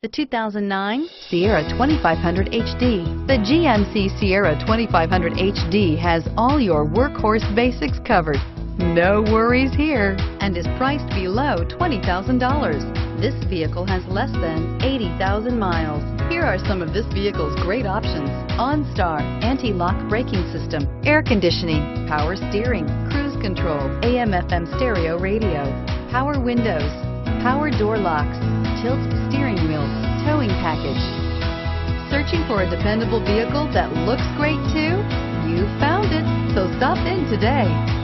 The 2009 Sierra 2500 HD. The GMC Sierra 2500 HD has all your workhorse basics covered. No worries here, and is priced below $20,000. This vehicle has less than 80,000 miles. Here are some of this vehicle's great options: OnStar, anti-lock braking system, air conditioning, power steering, cruise control, AM/FM stereo radio, power windows, power door locks, tilt steering wheel, towing package. Searching for a dependable vehicle that looks great too? You found it, so stop in today.